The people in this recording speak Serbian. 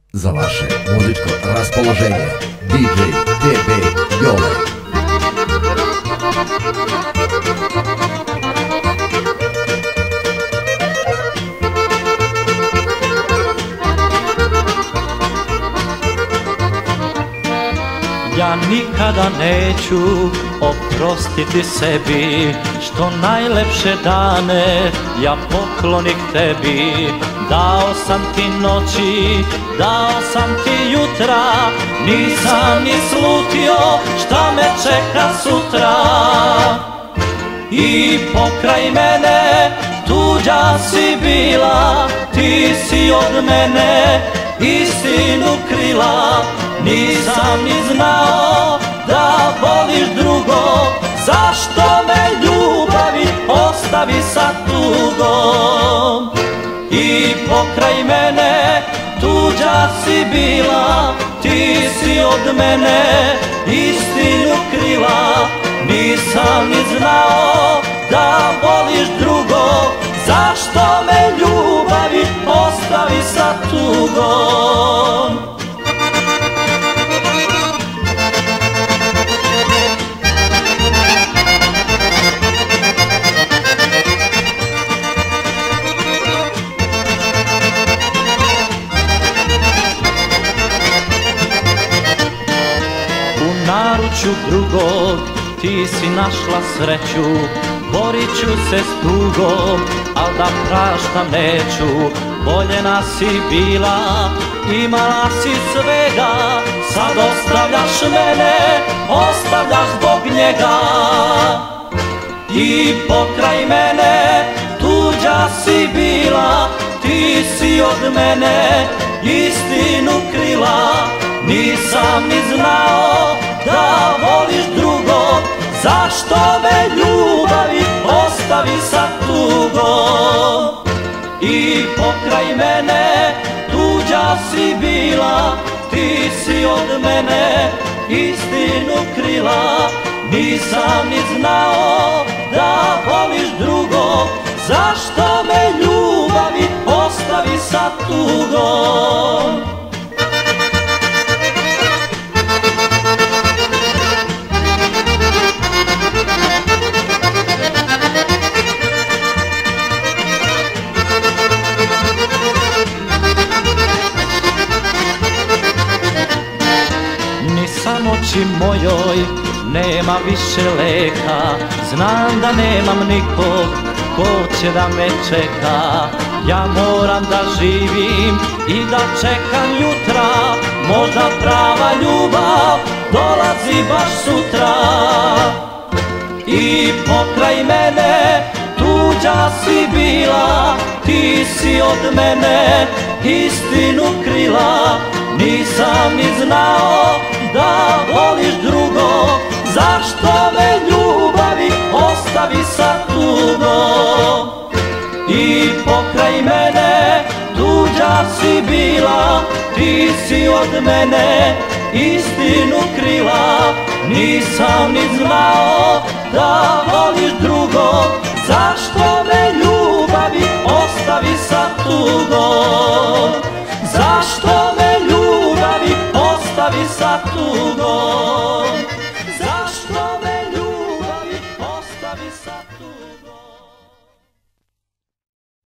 Za vaše muzičko raspoloženje DJ TB Jole. Ja nikada neću oprostiti sebi što najlepše dane ja poklonik tebi. Dao sam ti noći, dao sam ti jutra, nisam ni slutio šta me čeka sutra. I pokraj mene tuđa si bila, ti si od mene istinu krila. Nisam ni znao da voliš drugo, zašto me ljubavi ostavi sa tugom. I pokraj mene tuđa si bila, ti si od mene istinu krila. Nisam ni znao da voliš drugo, zašto me ljubavi ostavi sa tugom. U naručju drugog ti si našla sreću, borit ću se s tugom, al da praštam neću. Voljena si bila, imala si svega, sad ostavljaš mene, ostavljaš zbog njega. I pokraj mene tuđa si bila, ti si od mene istinu krila. Nisam ni znao da voliš drugog, zašto me ljubavi ostavi sa tugom. I pokraj mene tuđa si bila, ti si od mene istinu krila. Nisam ni znao da voliš drugog, zašto me ljubavi ostavi sa tugom. Ni samoći mojoj nema više leka, znam da nemam nikog ko će da me čeka. Ja moram da živim i da čekam jutra, možda prava ljubav dolazi baš sutra. I pokraj mene tuđa si bila, ti si od mene istinu krila. Nisam ni znao da voliš drugo, zašto me ljubavi ostavi sa tugom. I pokraj mene tuđa si bila, ti si od mene istinu krila. Nisam ni znao da voliš drugo, zašto me ljubavi ostavi sa tugom. Zašto me ljubavi ostavi sa tugom.